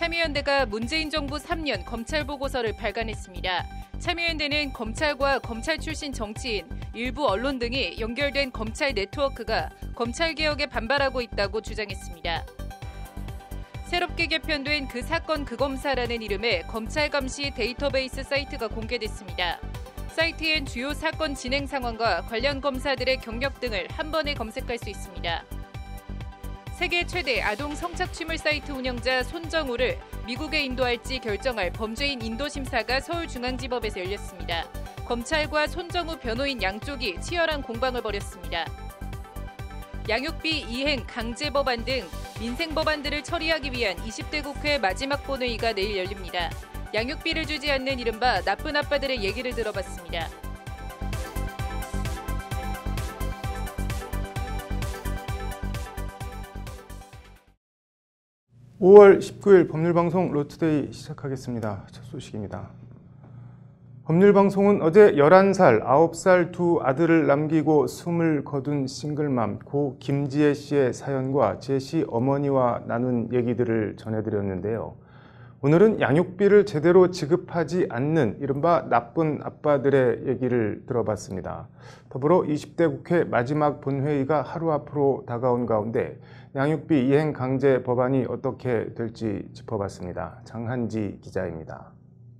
참여연대가 문재인 정부 3년 검찰 보고서를 발간했습니다. 참여연대는 검찰과 검찰 출신 정치인, 일부 언론 등이 연결된 검찰 네트워크가 검찰개혁에 반발하고 있다고 주장했습니다. 새롭게 개편된 그 사건 그 검사라는 이름의 검찰 감시 데이터베이스 사이트가 공개됐습니다. 사이트엔 주요 사건 진행 상황과 관련 검사들의 경력 등을 한 번에 검색할 수 있습니다. 세계 최대 아동 성착취물 사이트 운영자 손정우를 미국에 인도할지 결정할 범죄인 인도 심사가 서울중앙지법에서 열렸습니다. 검찰과 손정우 변호인 양쪽이 치열한 공방을 벌였습니다. 양육비 이행 강제 법안 등 민생 법안들을 처리하기 위한 20대 국회 마지막 본회의가 내일 열립니다. 양육비를 주지 않는 이른바 나쁜 아빠들의 얘기를 들어봤습니다. (5월 19일) 법률방송 로투데이 시작하겠습니다. 첫 소식입니다. 법률방송은 어제 11살, 9살 두 아들을 남기고 숨을 거둔 싱글맘 고 김지혜 씨의 사연과 지혜 씨 어머니와 나눈 얘기들을 전해드렸는데요. 오늘은 양육비를 제대로 지급하지 않는 이른바 나쁜 아빠들의 얘기를 들어봤습니다. 더불어 20대 국회 마지막 본회의가 하루 앞으로 다가온 가운데 양육비 이행 강제 법안이 어떻게 될지 짚어봤습니다. 장한지 기자입니다.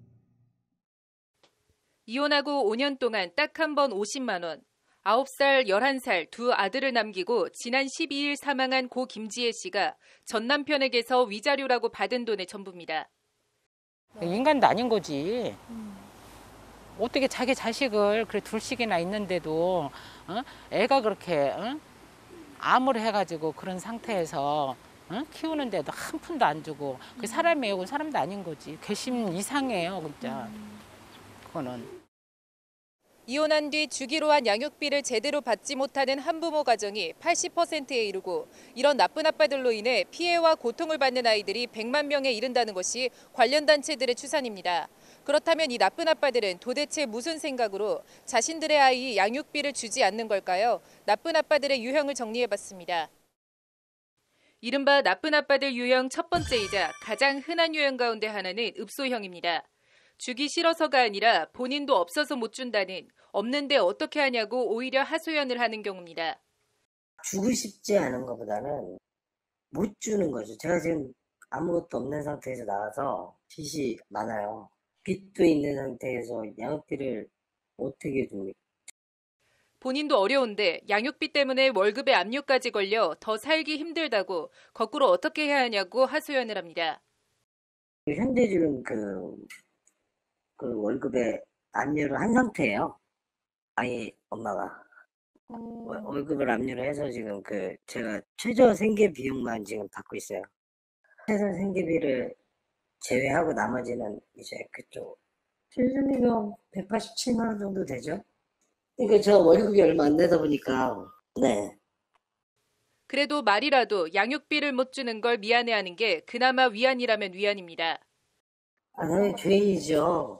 이혼하고 5년 동안 딱 한 번 50만 원, 9살, 11살 두 아들을 남기고 지난 12일 사망한 고 김지혜 씨가 전 남편에게서 위자료라고 받은 돈의 전부입니다. 인간도 아닌 거지. 어떻게 자기 자식을 그래 둘씩이나 있는데도 애가 그렇게 암을 해가지고 그런 상태에서 키우는데도 한 푼도 안 주고 그 사람이에요. 사람도 아닌 거지. 괘씸 이상해요, 진짜. 그거는. 이혼한 뒤 주기로 한 양육비를 제대로 받지 못하는 한부모 가정이 80%에 이르고 이런 나쁜 아빠들로 인해 피해와 고통을 받는 아이들이 100만 명에 이른다는 것이 관련 단체들의 추산입니다. 그렇다면 이 나쁜 아빠들은 도대체 무슨 생각으로 자신들의 아이 양육비를 주지 않는 걸까요? 나쁜 아빠들의 유형을 정리해봤습니다. 이른바 나쁜 아빠들 유형 첫 번째이자 가장 흔한 유형 가운데 하나는 읍소형입니다. 주기 싫어서가 아니라 본인도 없어서 못 준다는, 없는데 어떻게 하냐고 오히려 하소연을 하는 경우입니다. 주고 싶지 않은 것보다는 못 주는 거죠. 제가 지금 아무것도 없는 상태에서 나와서 빚이 많아요. 빚도 있는 상태에서 양육비를 어떻게 줍니까? 본인도 어려운데 양육비 때문에 월급에 압류까지 걸려 더 살기 힘들다고 거꾸로 어떻게 해야 하냐고 하소연을 합니다. 현재 지금 그 월급에 압류를 한 상태예요. 아이 엄마가 월급을 압류를 해서 지금 제가 최저 생계 비용만 지금 받고 있어요. 최저 생계비를 제외하고 나머지는 이제 그쪽 최저임금 187만 원 정도 되죠. 그러니까 저 월급이 얼마 안 되다 보니까 네. 그래도 말이라도 양육비를 못 주는 걸 미안해하는 게 그나마 위안이라면 위안입니다. 당연히 죄인이죠.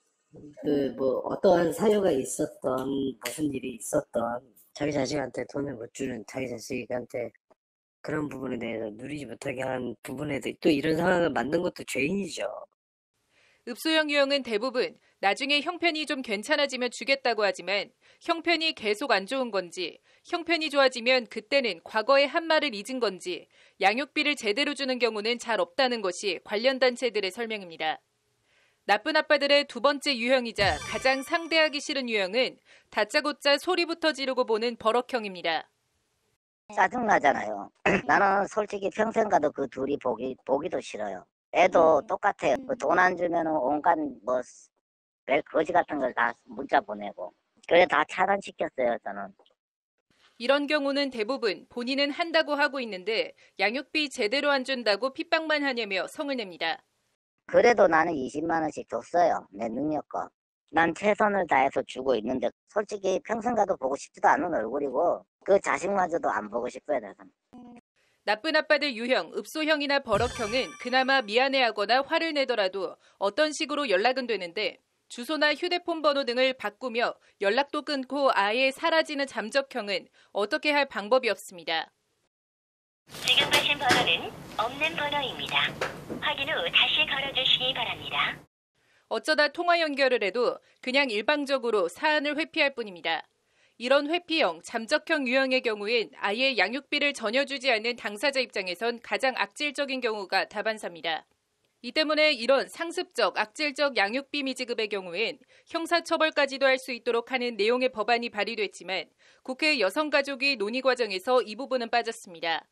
어떠한 사유가 있었던, 무슨 일이 있었던, 자기 자식한테 돈을 못 주는 자기 자식한테 그런 부분에 대해서 누리지 못하게 한 부분에 대해 또 이런 상황을 만든 것도 죄인이죠. 읍소형 유형은 대부분 나중에 형편이 좀 괜찮아지면 주겠다고 하지만 형편이 계속 안 좋은 건지, 형편이 좋아지면 그때는 과거의 한 말을 잊은 건지 양육비를 제대로 주는 경우는 잘 없다는 것이 관련 단체들의 설명입니다. 나쁜 아빠들의 두 번째 유형이자 가장 상대하기 싫은 유형은 다짜고짜 소리부터 지르고 보는 버럭형입니다. 짜증나잖아요. 나는 솔직히 평생 가도 그 둘이 보기도 싫어요. 애도 똑같아요. 돈 안 주면 온갖 별 거지 같은 걸 다 문자 보내고. 그래 다 차단시켰어요, 저는. 이런 경우는 대부분 본인은 한다고 하고 있는데 양육비 제대로 안 준다고 핍박만 하냐며 성을 냅니다. 그래도 나는 20만 원씩 줬어요. 내 능력껏. 난 최선을 다해서 주고 있는데 솔직히 평생 가도 보고 싶지도 않은 얼굴이고 그 자식마저도 안 보고 싶어요. 내가. 나쁜 아빠들 유형, 읍소형이나 버럭형은 그나마 미안해하거나 화를 내더라도 어떤 식으로 연락은 되는데 주소나 휴대폰 번호 등을 바꾸며 연락도 끊고 아예 사라지는 잠적형은 어떻게 할 방법이 없습니다. 지금 하신 번호는 없는 번호입니다. 확인 후 다시 걸어주시기 바랍니다. 어쩌다 통화 연결을 해도 그냥 일방적으로 사안을 회피할 뿐입니다. 이런 회피형, 잠적형 유형의 경우엔 아예 양육비를 전혀 주지 않는 당사자 입장에선 가장 악질적인 경우가 다반사입니다. 이 때문에 이런 상습적, 악질적 양육비 미지급의 경우엔 형사처벌까지도 할 수 있도록 하는 내용의 법안이 발의됐지만 국회 여성가족위 논의 과정에서 이 부분은 빠졌습니다.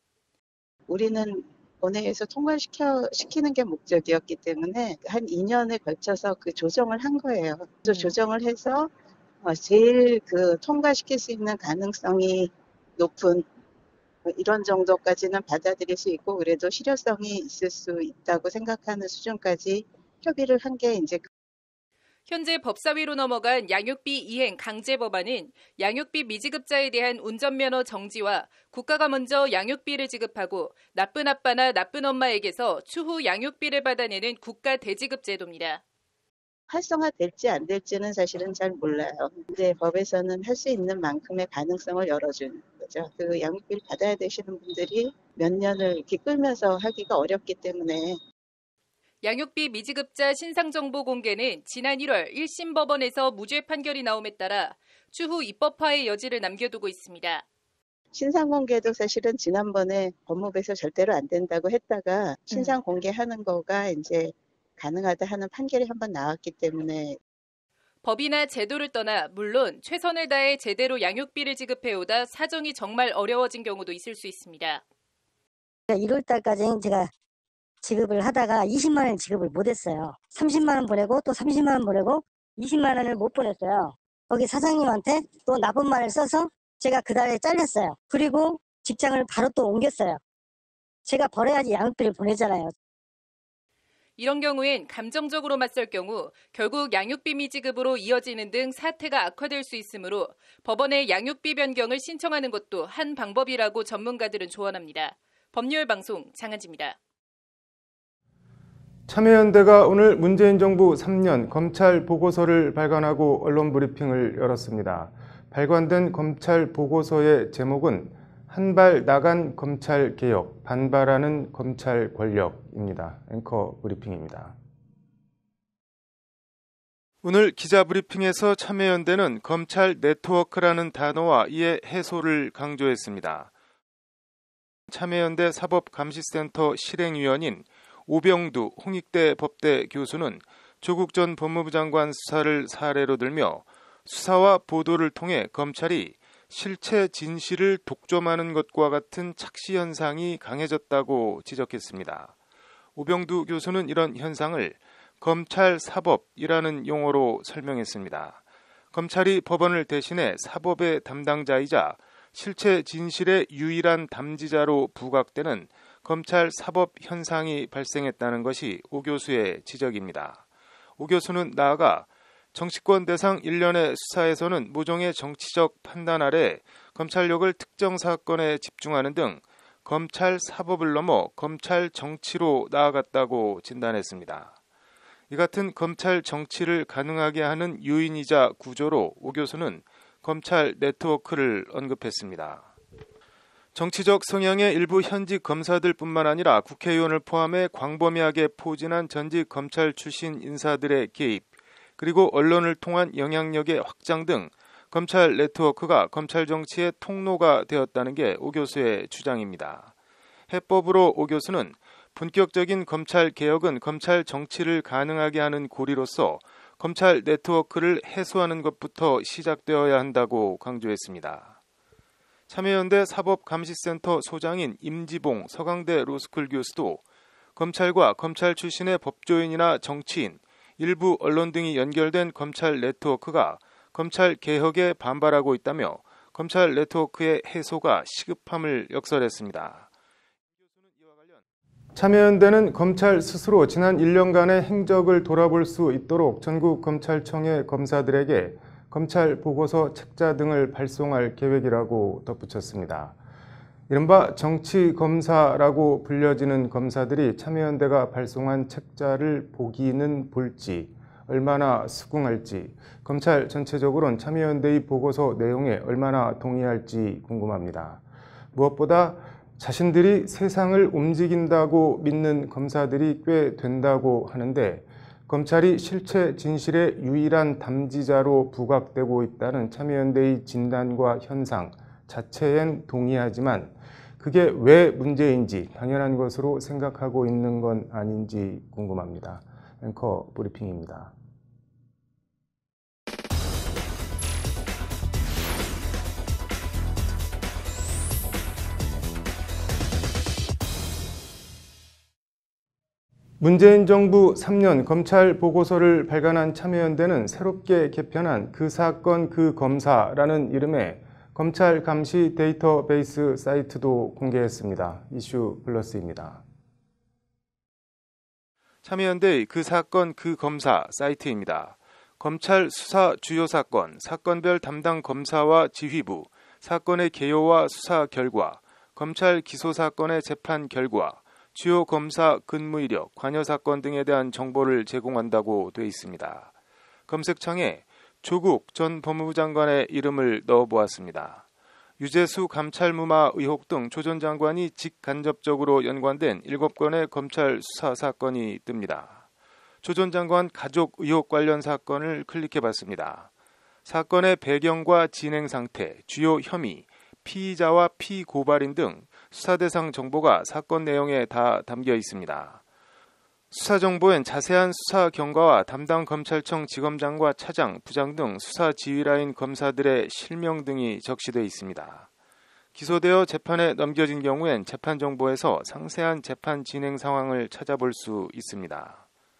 우리는 본회의에서 통과시키는 게 목적이었기 때문에 한 2년에 걸쳐서 그 조정을 한 거예요. 그래서 조정을 해서 제일 통과시킬 수 있는 가능성이 높은 이런 정도까지는 받아들일 수 있고 그래도 실효성이 있을 수 있다고 생각하는 수준까지 협의를 한 게 이제 현재 법사위로 넘어간 양육비 이행 강제 법안은 양육비 미지급자에 대한 운전면허 정지와 국가가 먼저 양육비를 지급하고 나쁜 아빠나 나쁜 엄마에게서 추후 양육비를 받아내는 국가 대지급 제도입니다. 활성화될지 안 될지는 사실은 잘 몰라요. 이제 법에서는 할 수 있는 만큼의 가능성을 열어주는 거죠. 그 양육비를 받아야 되시는 분들이 몇 년을 이렇게 끌면서 하기가 어렵기 때문에 양육비 미지급자 신상정보 공개는 지난 1월 1심 법원에서 무죄 판결이 나옴에 따라 추후 입법화의 여지를 남겨두고 있습니다. 신상 공개도 사실은 지난번에 법무부에서 절대로 안 된다고 했다가 신상 공개하는 거가 이제 가능하다 하는 판결이 한번 나왔기 때문에 법이나 제도를 떠나 물론 최선을 다해 제대로 양육비를 지급해오다 사정이 정말 어려워진 경우도 있을 수 있습니다. 1월 달까지 제가 지급을 하다가 20만 원 지급을 못했어요. 30만 원 보내고 또 30만 원 보내고 20만 원을 못 보냈어요. 거기 사장님한테 또 납부만을 써서 제가 그달에 잘렸어요. 그리고 직장을 바로 또 옮겼어요. 제가 벌어야지 양육비를 보내잖아요. 이런 경우엔 감정적으로 맞설 경우 결국 양육비 미지급으로 이어지는 등 사태가 악화될 수 있으므로 법원에 양육비 변경을 신청하는 것도 한 방법이라고 전문가들은 조언합니다. 법률방송 장한지입니다. 참여연대가 오늘 문재인 정부 3년 검찰 보고서를 발간하고 언론 브리핑을 열었습니다. 발간된 검찰 보고서의 제목은 한 발 나간 검찰 개혁, 반발하는 검찰 권력입니다. 앵커 브리핑입니다. 오늘 기자 브리핑에서 참여연대는 검찰 네트워크라는 단어와 이의 해소를 강조했습니다. 참여연대 사법감시센터 실행위원인 오병두 홍익대 법대 교수는 조국 전 법무부 장관 수사를 사례로 들며 수사와 보도를 통해 검찰이 실체 진실을 독점하는 것과 같은 착시 현상이 강해졌다고 지적했습니다. 오병두 교수는 이런 현상을 검찰 사법이라는 용어로 설명했습니다. 검찰이 법원을 대신해 사법의 담당자이자 실체 진실의 유일한 담지자로 부각되는 검찰 사법 현상이 발생했다는 것이 오 교수의 지적입니다. 오 교수는 나아가 정치권 대상 일련의 수사에서는 모종의 정치적 판단 아래 검찰력을 특정 사건에 집중하는 등 검찰 사법을 넘어 검찰 정치로 나아갔다고 진단했습니다. 이 같은 검찰 정치를 가능하게 하는 요인이자 구조로 오 교수는 검찰 네트워크를 언급했습니다. 정치적 성향의 일부 현직 검사들뿐만 아니라 국회의원을 포함해 광범위하게 포진한 전직 검찰 출신 인사들의 개입, 그리고 언론을 통한 영향력의 확장 등 검찰 네트워크가 검찰 정치의 통로가 되었다는 게 오 교수의 주장입니다. 해법으로 오 교수는 본격적인 검찰 개혁은 검찰 정치를 가능하게 하는 고리로서 검찰 네트워크를 해소하는 것부터 시작되어야 한다고 강조했습니다. 참여연대 사법감시센터 소장인 임지봉 서강대 로스쿨 교수도 검찰과 검찰 출신의 법조인이나 정치인, 일부 언론 등이 연결된 검찰 네트워크가 검찰 개혁에 반발하고 있다며 검찰 네트워크의 해소가 시급함을 역설했습니다. 참여연대는 검찰 스스로 지난 1년간의 행적을 돌아볼 수 있도록 전국 검찰청의 검사들에게 검찰 보고서 책자 등을 발송할 계획이라고 덧붙였습니다. 이른바 정치검사라고 불려지는 검사들이 참여연대가 발송한 책자를 보기는 볼지, 얼마나 수긍할지, 검찰 전체적으로는 참여연대의 보고서 내용에 얼마나 동의할지 궁금합니다. 무엇보다 자신들이 세상을 움직인다고 믿는 검사들이 꽤 된다고 하는데 검찰이 실체 진실의 유일한 담지자로 부각되고 있다는 참여연대의 진단과 현상 자체엔 동의하지만 그게 왜 문제인지 당연한 것으로 생각하고 있는 건 아닌지 궁금합니다. 앵커 브리핑입니다. 문재인 정부 3년 검찰 보고서를 발간한 참여연대는 새롭게 개편한 그 사건 그 검사라는 이름의 검찰 감시 데이터베이스 사이트도 공개했습니다. 이슈 플러스입니다. 참여연대의 그 사건 그 검사 사이트입니다. 검찰 수사 주요 사건, 사건별 담당 검사와 지휘부, 사건의 개요와 수사 결과, 검찰 기소 사건의 재판 결과, 주요 검사 근무 이력, 관여 사건 등에 대한 정보를 제공한다고 되어 있습니다. 검색창에 조국 전 법무부 장관의 이름을 넣어보았습니다. 유재수 감찰무마 의혹 등 조 전 장관이 직간접적으로 연관된 7건의 검찰 수사 사건이 뜹니다. 조 전 장관 가족 의혹 관련 사건을 클릭해봤습니다. 사건의 배경과 진행 상태, 주요 혐의, 피의자와 피고발인 등 수사 대상 정보가 사건 내용에 다 담겨 있습니다. 수사 정보엔 자세한 수사 경과와 담당 검찰청 지검장과 차장, 부장 등 수사 지휘라인 검사들의 실명 등이 적시되어 있습니다. 기소되어 재판에 넘겨진 경우엔 재판 정보에서 상세한 재판 진행 상황을 찾아볼 수 있습니다.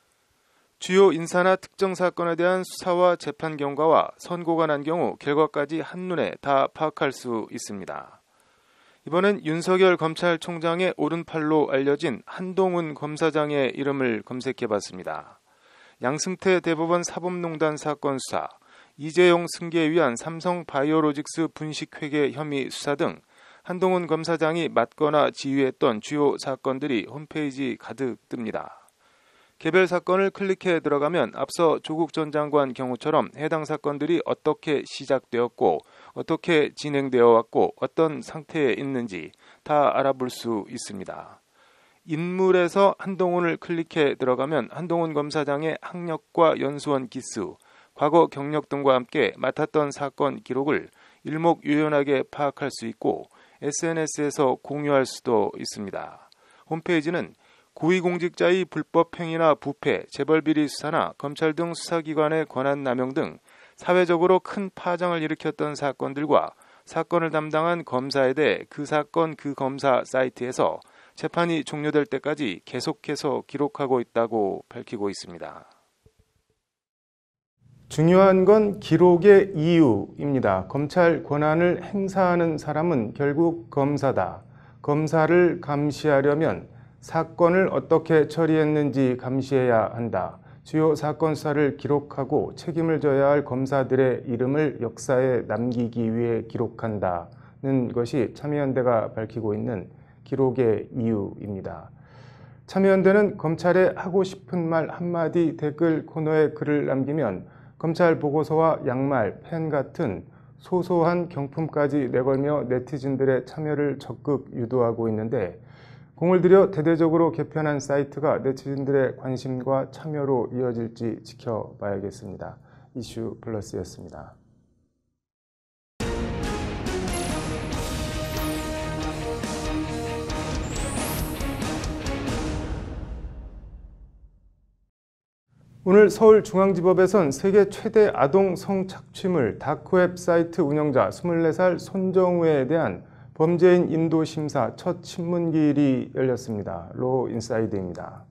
주요 인사나 특정 사건에 대한 수사와 재판 경과와 선고가 난 경우 결과까지 한눈에 다 파악할 수 있습니다. 이번엔 윤석열 검찰총장의 오른팔로 알려진 한동훈 검사장의 이름을 검색해봤습니다. 양승태 대법원 사법농단 사건 수사, 이재용 승계에 위한 삼성바이오로직스 분식회계 혐의 수사 등 한동훈 검사장이 맡거나 지휘했던 주요 사건들이 홈페이지 가득 뜹니다. 개별 사건을 클릭해 들어가면 앞서 조국 전 장관 경우처럼 해당 사건들이 어떻게 시작되었고 어떻게 진행되어 왔고 어떤 상태에 있는지 다 알아볼 수 있습니다. 인물에서 한동훈을 클릭해 들어가면 한동훈 검사장의 학력과 연수원 기수, 과거 경력 등과 함께 맡았던 사건 기록을 일목요연하게 파악할 수 있고 SNS에서 공유할 수도 있습니다. 홈페이지는 고위공직자의 불법 행위나 부패, 재벌비리 수사나 검찰 등 수사기관의 권한 남용 등 사회적으로 큰 파장을 일으켰던 사건들과 사건을 담당한 검사에 대해 그 사건 그 검사 사이트에서 재판이 종료될 때까지 계속해서 기록하고 있다고 밝히고 있습니다. 중요한 건 기록의 이유입니다. 검찰 권한을 행사하는 사람은 결국 검사다. 검사를 감시하려면 사건을 어떻게 처리했는지 감시해야 한다. 주요 사건 수사를 기록하고 책임을 져야 할 검사들의 이름을 역사에 남기기 위해 기록한다는 것이 참여연대가 밝히고 있는 기록의 이유입니다. 참여연대는 검찰에 하고 싶은 말 한마디 댓글 코너에 글을 남기면 검찰 보고서와 양말, 펜 같은 소소한 경품까지 내걸며 네티즌들의 참여를 적극 유도하고 있는데 공을 들여 대대적으로 개편한 사이트가 네티즌들의 관심과 참여로 이어질지 지켜봐야겠습니다. 이슈 플러스였습니다. 오늘 서울중앙지법에선 세계 최대 아동 성착취물 다크웹 사이트 운영자 24살 손정우에 대한 범죄인 인도 심사 첫 신문기일이 열렸습니다. 로 인사이드입니다.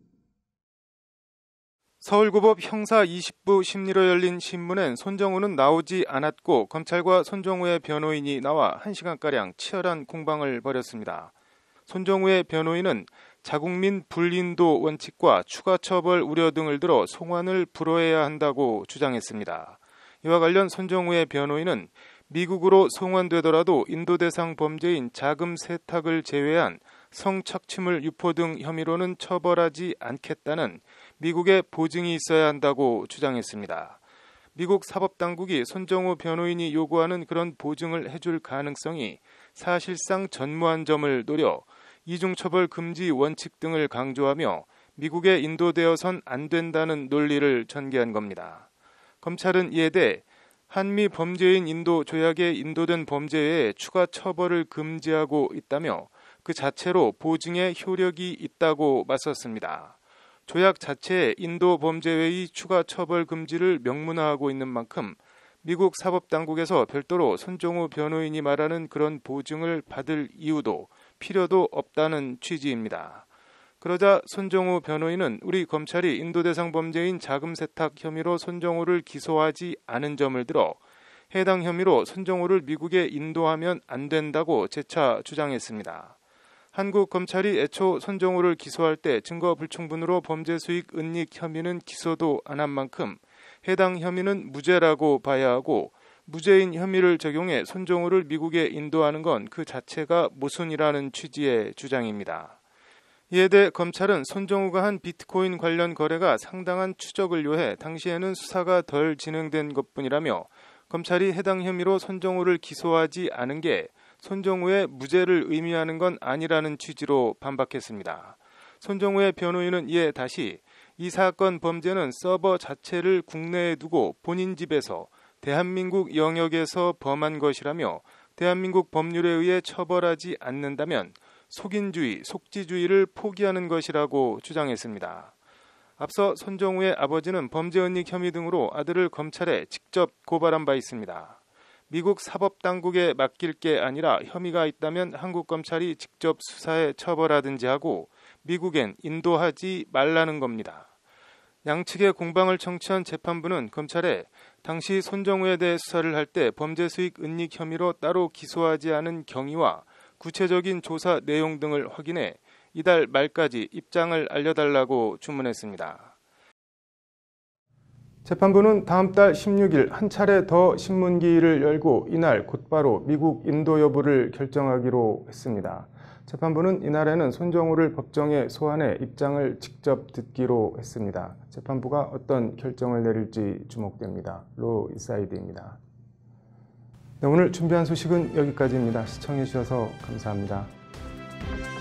서울고법 형사 20부 심리로 열린 신문엔 손정우는 나오지 않았고 검찰과 손정우의 변호인이 나와 1시간가량 치열한 공방을 벌였습니다. 손정우의 변호인은 자국민 불인도 원칙과 추가 처벌 우려 등을 들어 송환을 불허해야 한다고 주장했습니다. 이와 관련 손정우의 변호인은 미국으로 송환되더라도 인도 대상 범죄인 자금 세탁을 제외한 성착취물 유포 등 혐의로는 처벌하지 않겠다는 미국의 보증이 있어야 한다고 주장했습니다. 미국 사법당국이 손정우 변호인이 요구하는 그런 보증을 해줄 가능성이 사실상 전무한 점을 노려 이중처벌 금지 원칙 등을 강조하며 미국에 인도되어선 안 된다는 논리를 전개한 겁니다. 검찰은 이에 대해 한미 범죄인 인도 조약에 인도된 범죄에 추가 처벌을 금지하고 있다며 그 자체로 보증에 효력이 있다고 맞섰습니다. 조약 자체에 인도 범죄의 추가 처벌 금지를 명문화하고 있는 만큼 미국 사법당국에서 별도로 손정우 변호인이 말하는 그런 보증을 받을 이유도 필요도 없다는 취지입니다. 그러자 손정우 변호인은 우리 검찰이 인도 대상 범죄인 자금 세탁 혐의로 손정우를 기소하지 않은 점을 들어 해당 혐의로 손정우를 미국에 인도하면 안 된다고 재차 주장했습니다. 한국 검찰이 애초 손정우를 기소할 때 증거 불충분으로 범죄 수익 은닉 혐의는 기소도 안 한 만큼 해당 혐의는 무죄라고 봐야 하고 무죄인 혐의를 적용해 손정우를 미국에 인도하는 건 그 자체가 모순이라는 취지의 주장입니다. 이에 대해 검찰은 손정우가 한 비트코인 관련 거래가 상당한 추적을 요해 당시에는 수사가 덜 진행된 것뿐이라며 검찰이 해당 혐의로 손정우를 기소하지 않은 게 손정우의 무죄를 의미하는 건 아니라는 취지로 반박했습니다. 손정우의 변호인은 이에 다시 이 사건 범죄는 서버 자체를 국내에 두고 본인 집에서 대한민국 영역에서 범한 것이라며 대한민국 법률에 의해 처벌하지 않는다면 속인주의, 속지주의를 포기하는 것이라고 주장했습니다. 앞서 손정우의 아버지는 범죄 은닉 혐의 등으로 아들을 검찰에 직접 고발한 바 있습니다. 미국 사법당국에 맡길 게 아니라 혐의가 있다면 한국 검찰이 직접 수사해 처벌하든지 하고 미국엔 인도하지 말라는 겁니다. 양측의 공방을 청취한 재판부는 검찰에 당시 손정우에 대해 수사를 할 때 범죄 수익 은닉 혐의로 따로 기소하지 않은 경위와 구체적인 조사 내용 등을 확인해 이달 말까지 입장을 알려달라고 주문했습니다. 재판부는 다음 달 16일 한 차례 더 신문기일을 열고 이날 곧바로 미국 인도 여부를 결정하기로 했습니다. 재판부는 이날에는 손정우를 법정에 소환해 입장을 직접 듣기로 했습니다. 재판부가 어떤 결정을 내릴지 주목됩니다. 로 인사이드입니다. 네, 오늘 준비한 소식은 여기까지입니다. 시청해 주셔서 감사합니다.